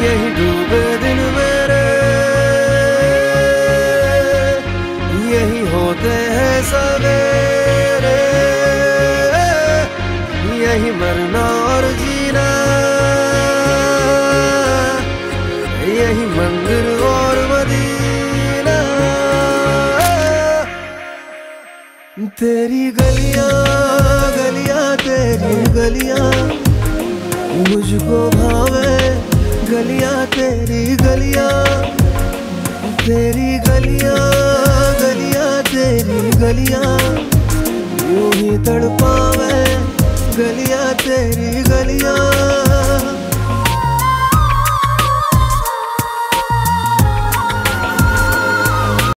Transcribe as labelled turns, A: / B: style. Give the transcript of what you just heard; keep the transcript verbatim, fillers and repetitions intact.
A: यही डूबे दिन मेरे, यही होते हैं सवेरे, यही मरना और जीना, यही मंदिर और मदीना। तेरी गलियां गलियां तेरी गलियां मुझको भावे, गलियां तेरी गलियां, तेरी गलियां गलियां तेरी गलियां यूं ही तड़पावे, गलियां तेरी गलियां।